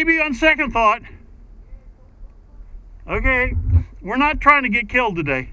maybe on second thought. Okay, we're not trying to get killed today.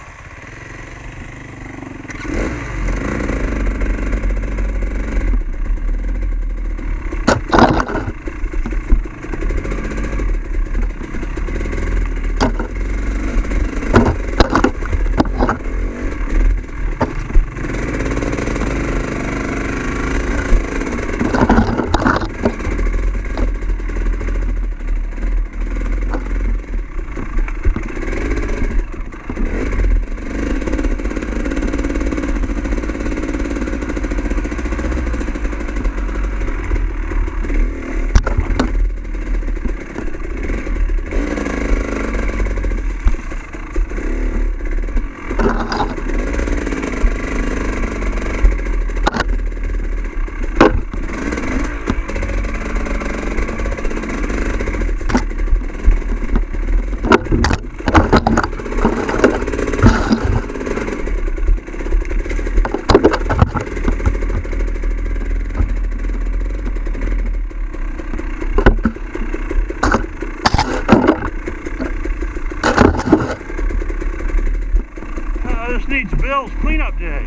This needs Bill's cleanup day.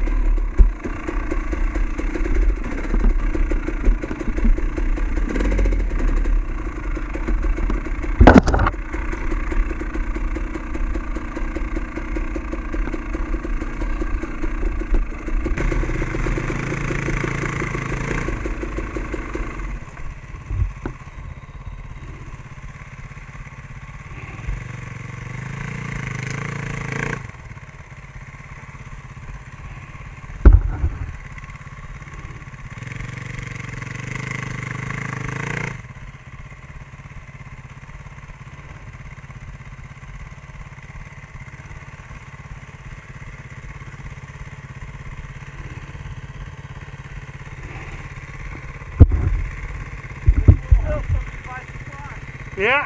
Yeah.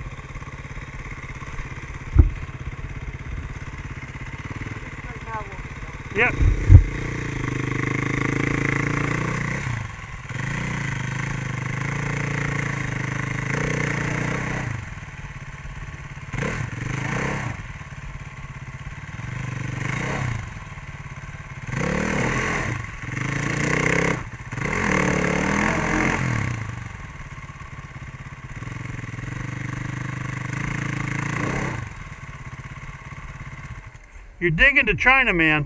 Yep. You're digging to China, man.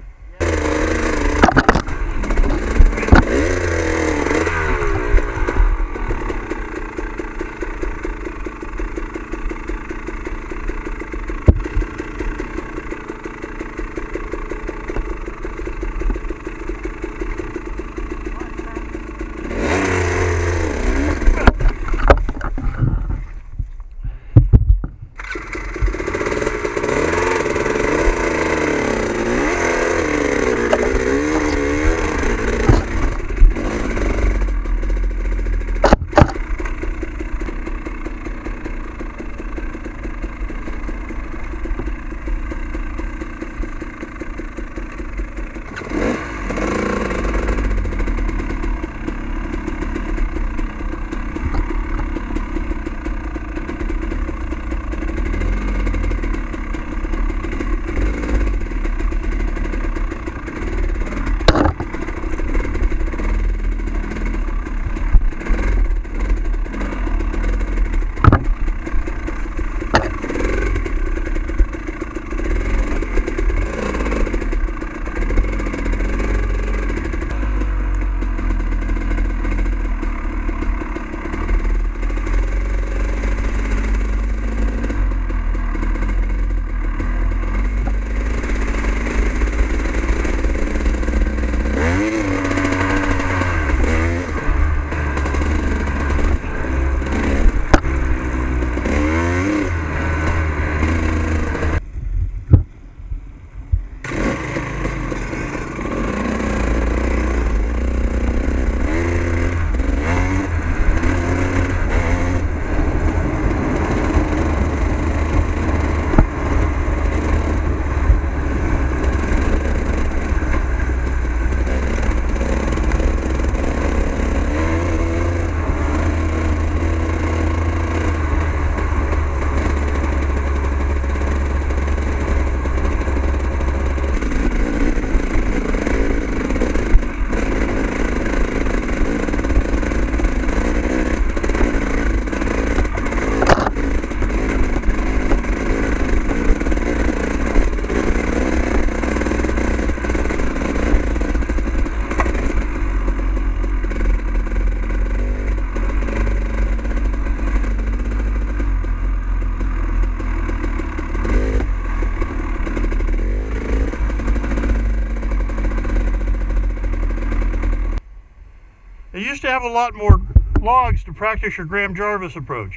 to have a lot more logs to practice your Graham Jarvis approach.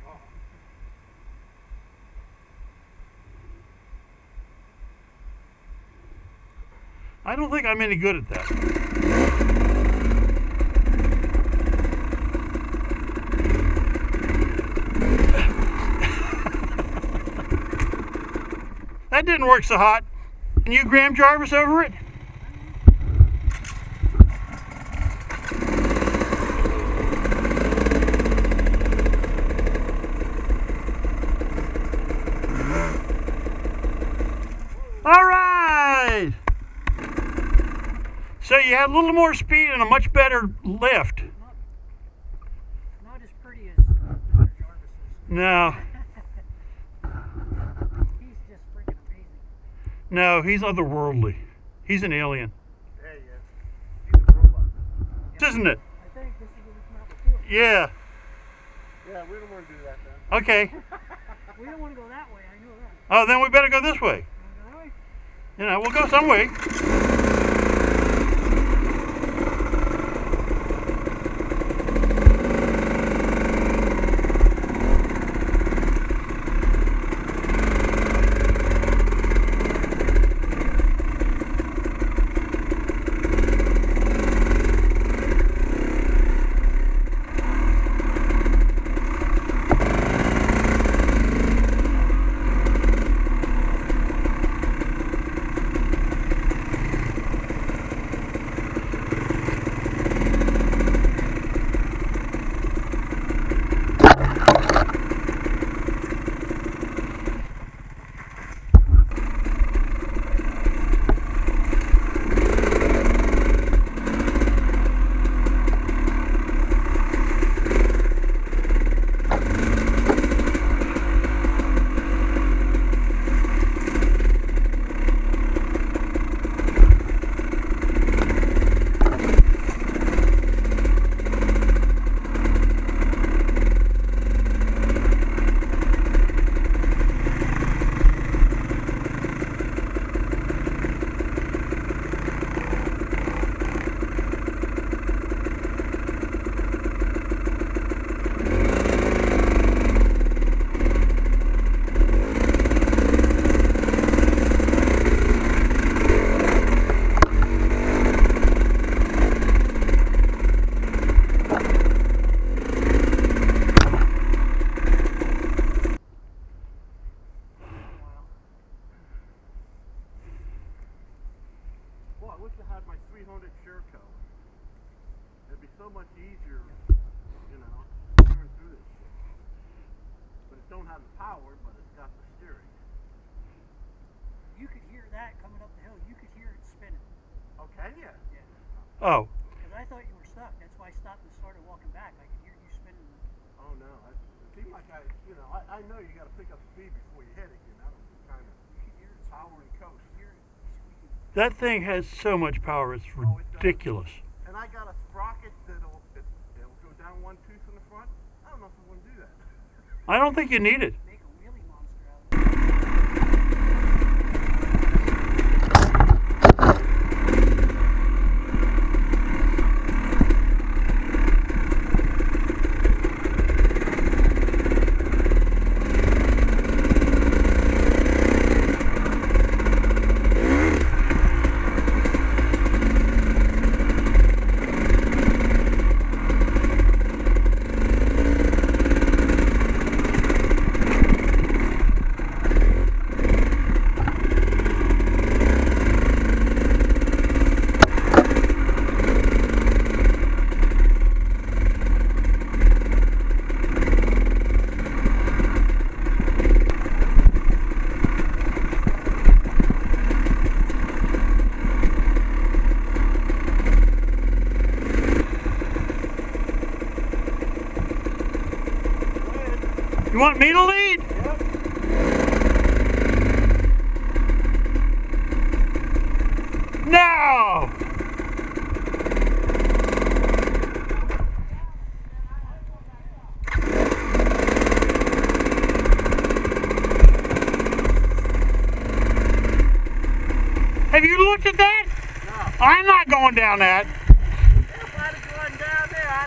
I don't think I'm any good at that. That didn't work so hot. Can you Graham Jarvis over it? All right. So you had a little more speed and a much better lift. Not as pretty as Mr. Jarvis is. No. He's just freaking amazing. No, he's otherworldly. He's an alien. Yeah, he is. He's a robot. Isn't it? I think this is what we come out before. Yeah. Yeah, we don't want to do that then. Okay. We don't want to go that way, I know that. Oh, then we better go this way. Wanna go that way? You know, we'll go some way. I wish I had my 300 Sherco. It'd be so much easier, you know, steering through this shit. But it don't have the power, but it's got the steering. You could hear that coming up the hill. You could hear it spinning. Oh, can you? Yeah. Oh. Because I thought you were stuck. That's why I stopped and started walking back. I could hear you spinning. Oh no, it seemed like I know you got to pick up speed before you hit it, you know, kind of You could hear it power and coast. hear it squeaking. That thing has so much power, it's ridiculous. And I got a sprocket that'll go down one tooth in the front. I don't know if I want to do that. I don't think you need it. Make a wheelie monster out of it. You want me to lead? Yep. No! Have you looked at that? No. I'm not going down that. If I'd have gone down there,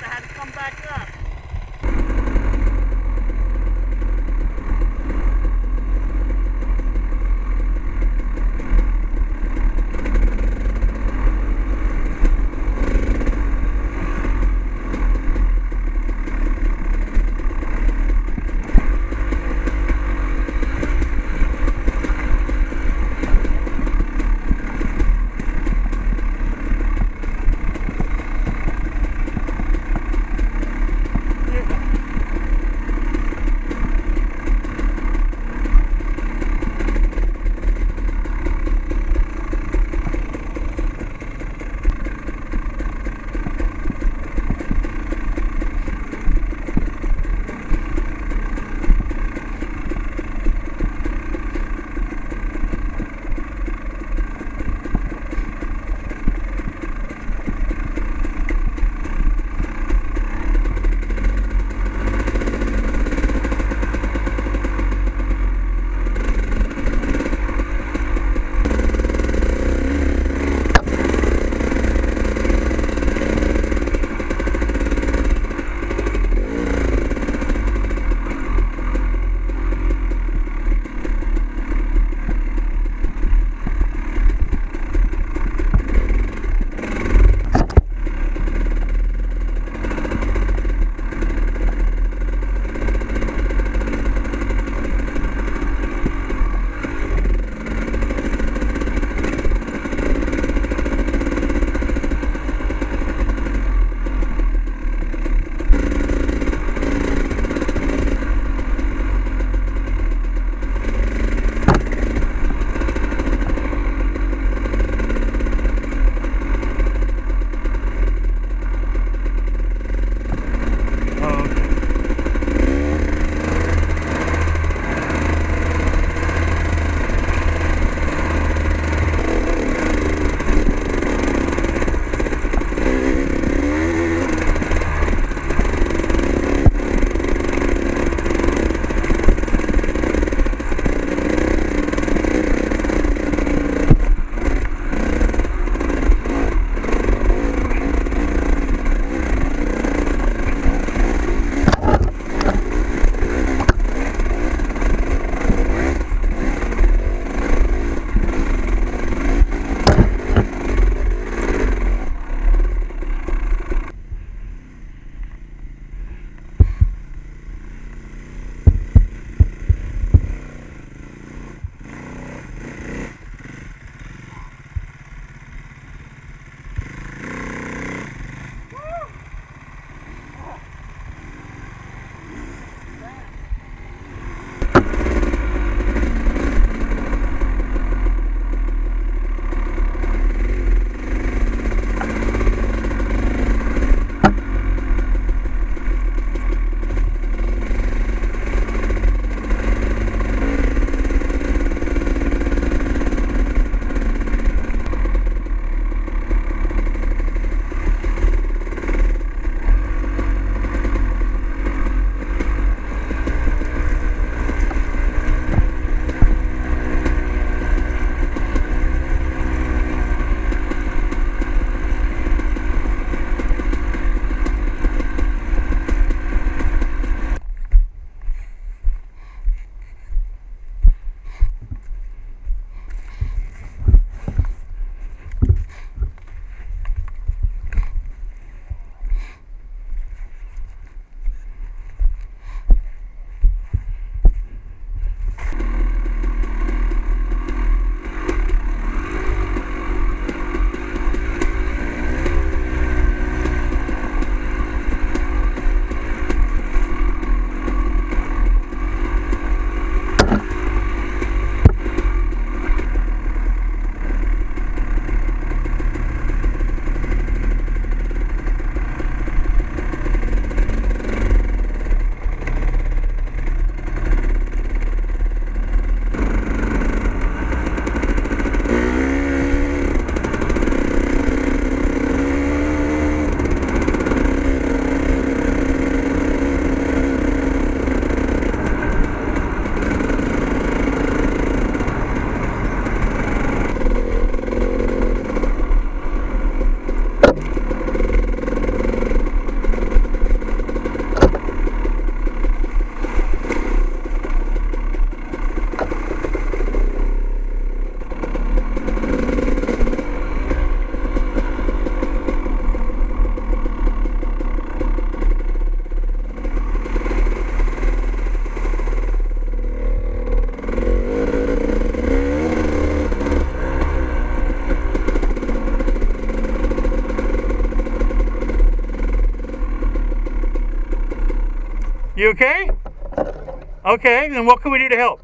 You okay? Okay, then what can we do to help?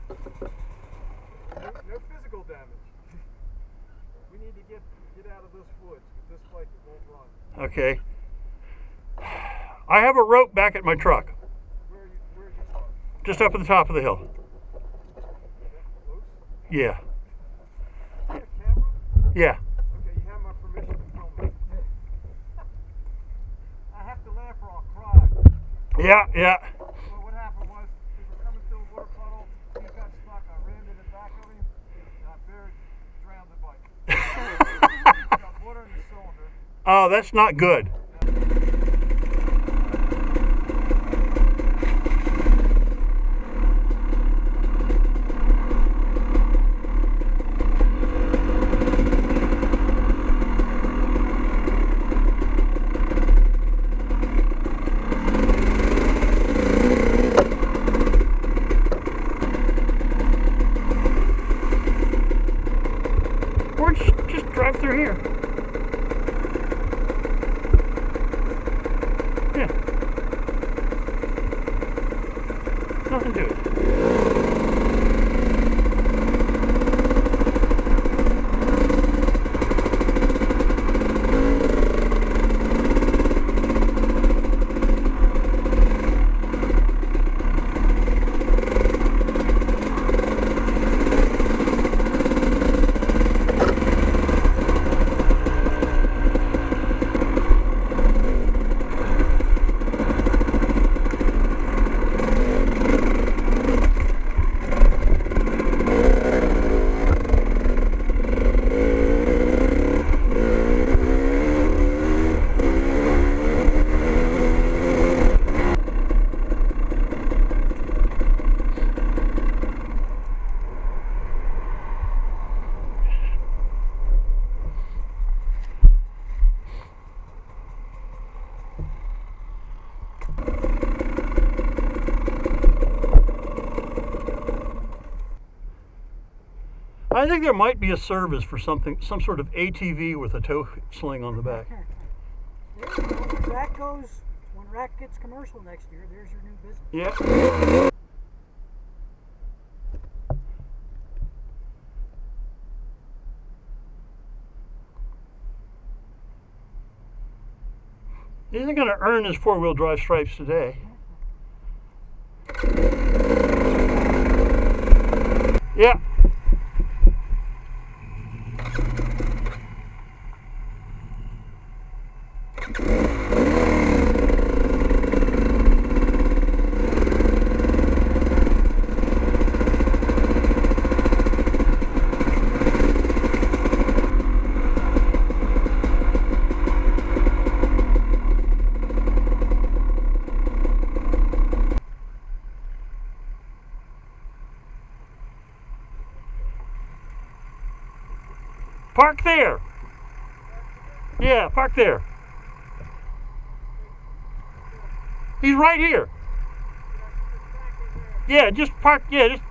No physical damage. We need to get out of this woods. This bike won't run. Okay. I have a rope back at my truck. Where are you from? Just up at the top of the hill. Close? Yeah. You got a camera? Yeah. Okay, you have my permission to film me. I have to laugh or I'll cry. Yeah, yeah. Well, what happened was, we were coming through a water puddle, he got stuck, I ran in the back of him, and I drowned the bike. He got water in the cylinder. Oh, that's not good. Or just drive through here. Yeah. Nothing to it. I think there might be a service for something, some sort of ATV with a tow sling on the back. When Rack gets commercial next year, there's your new business. Yeah. He isn't going to earn his four-wheel drive stripes today. Yeah. Park there. Yeah, park there. He's right here. Yeah, just park. Yeah, just.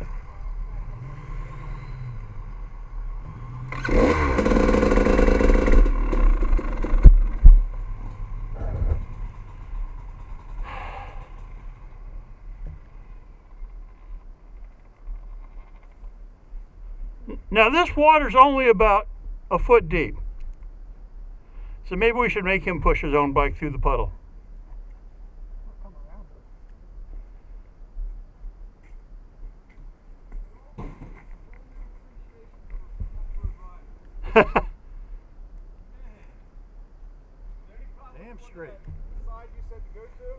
Now this water's only about a foot deep. So maybe we should make him push his own bike through the puddle. Damn straight. The side you said to go to?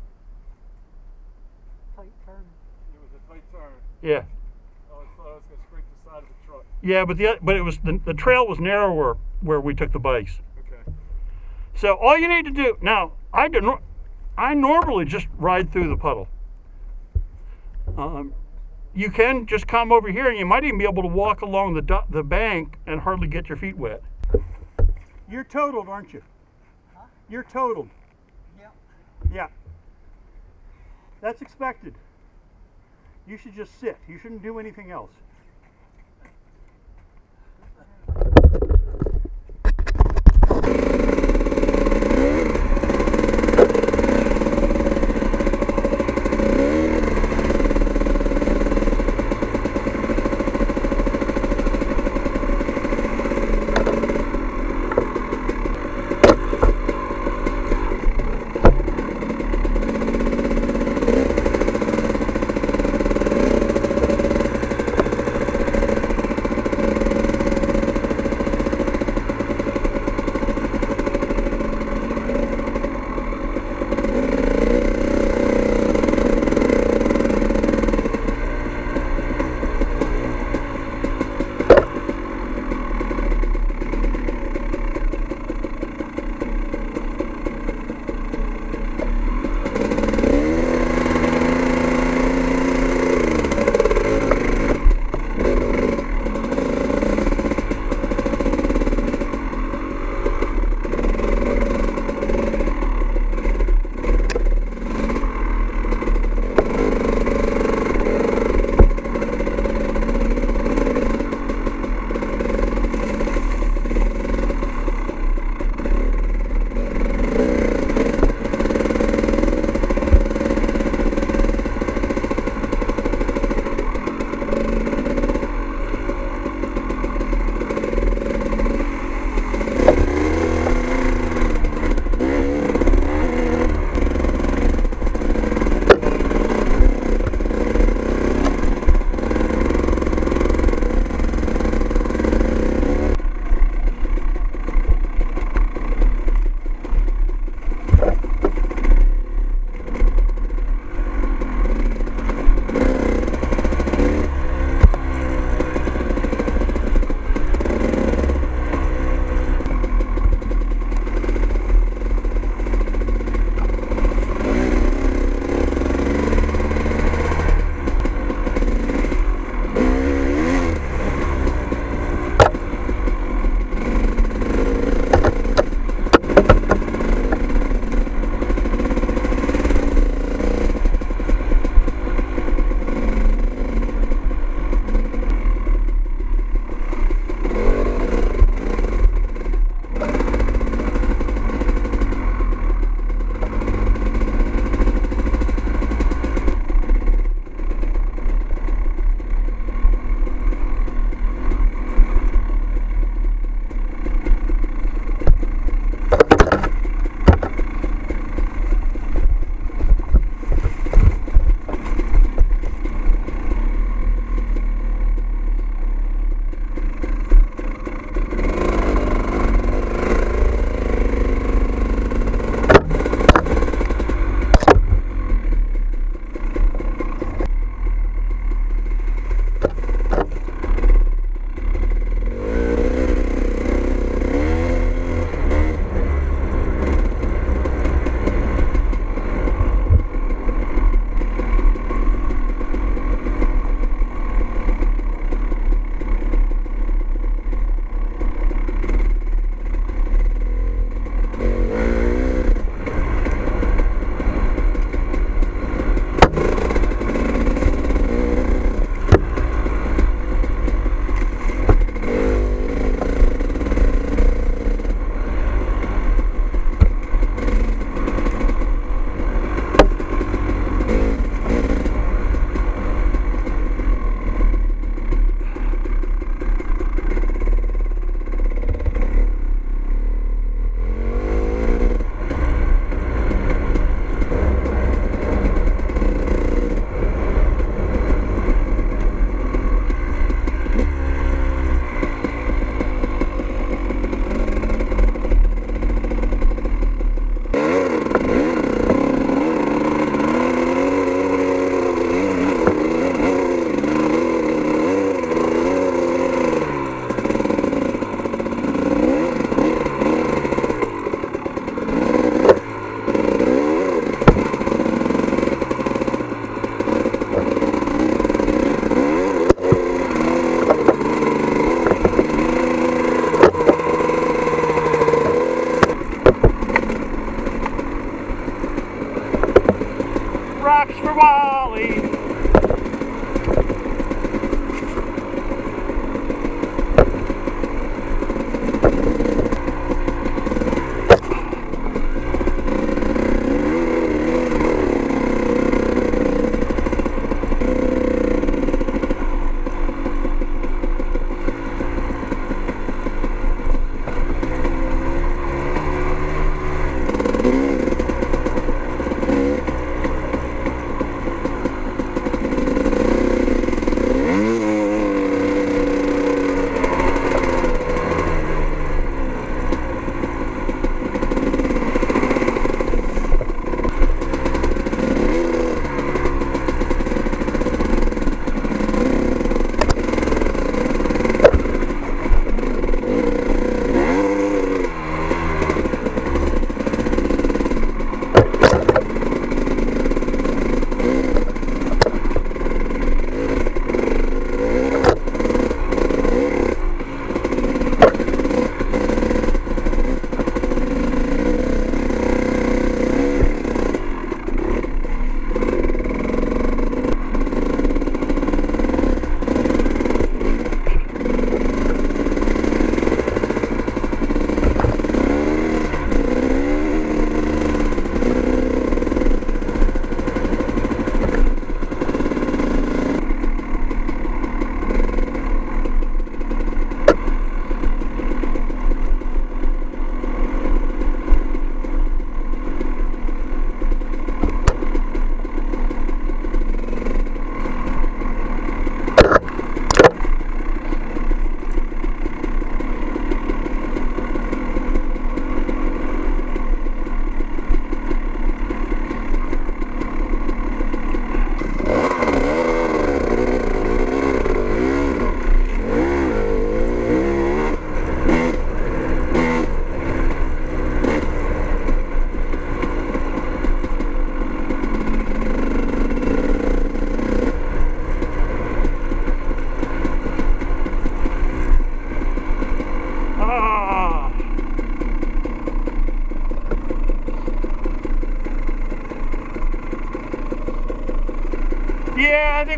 Tight turn. It was a tight turn. Yeah. Oh, I thought I was going to scrape the side of the truck. Yeah, but it was the trail was narrower where we took the bikes. Okay. So all you need to do now, I normally just ride through the puddle. You can just come over here, and you might even be able to walk along the bank and hardly get your feet wet. You're totaled, aren't you? Huh? You're totaled. Yeah. Yeah. That's expected. You should just sit. You shouldn't do anything else.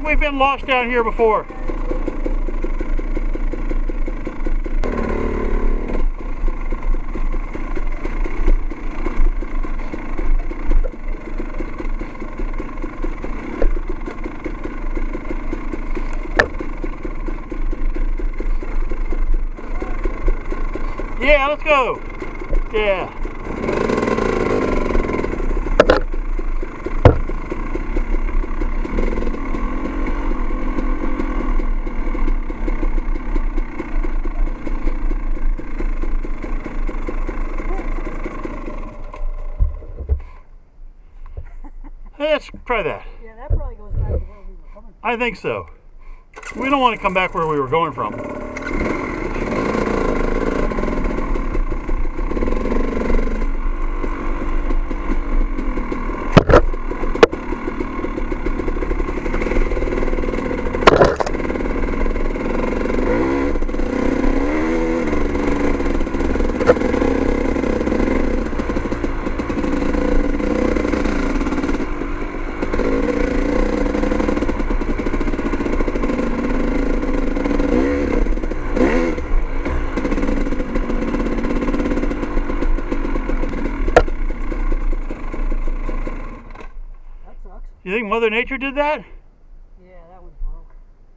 we've been lost down here before. Yeah, let's go. Yeah. Let's try that. Yeah, that probably goes back to where we were coming from. I think so. We don't want to come back where we were going from. You think Mother Nature did that? Yeah, that was broke.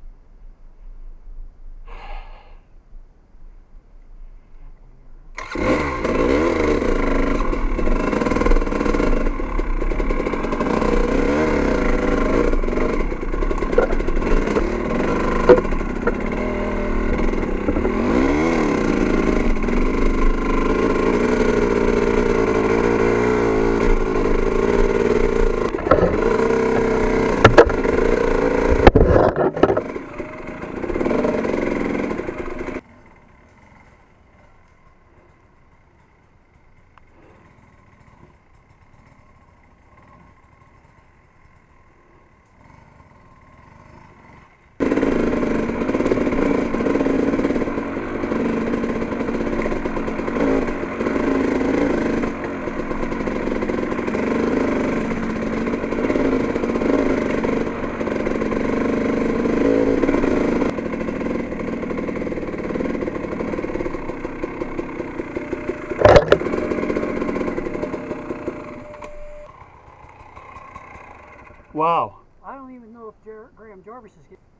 Wow. I don't even know if Graham Jarvis is getting...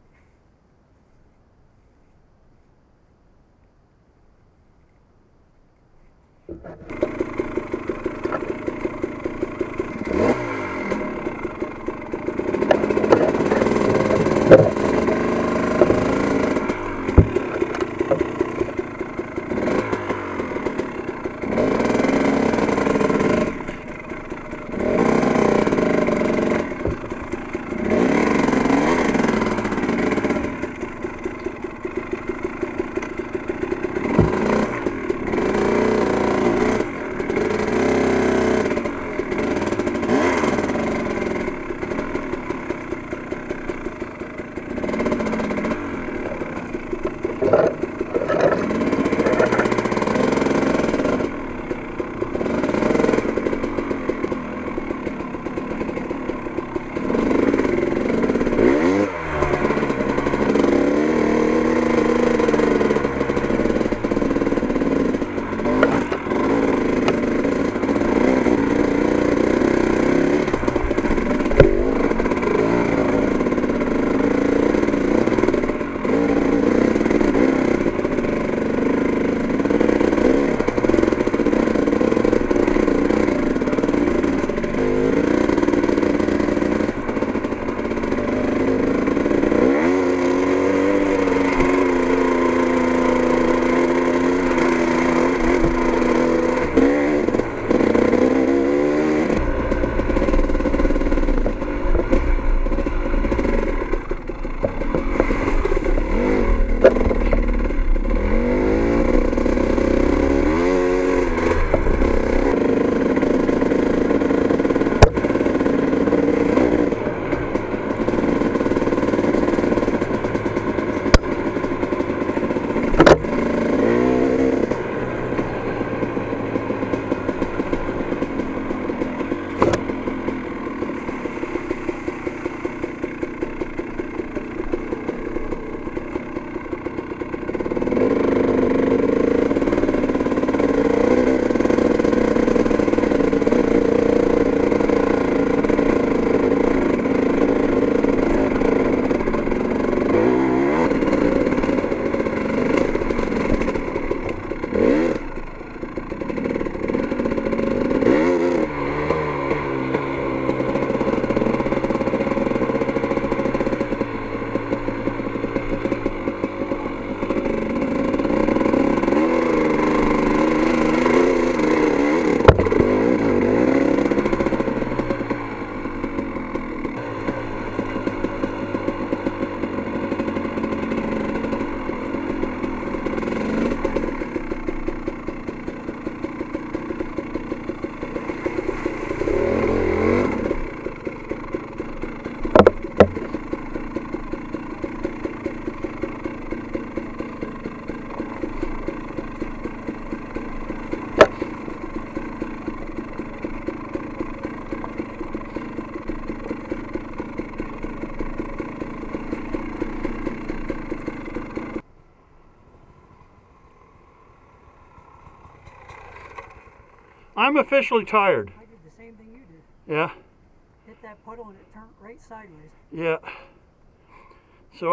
I'm officially tired. I did the same thing you did. Yeah. Hit that puddle and it turned right sideways. Yeah. So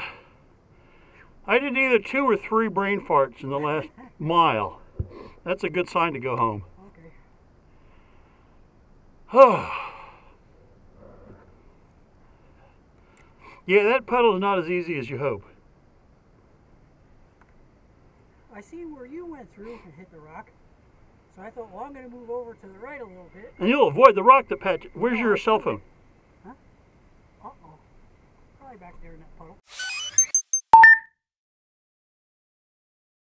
I did either 2 or 3 brain farts in the last mile. That's a good sign to go home. Okay. Yeah, that puddle is not as easy as you hope. I seen where you went through and hit the rock. So I thought, well, I'm going to move over to the right a little bit. And you'll avoid the rock that patch. Where's your cell phone? Uh-oh. Probably back there now.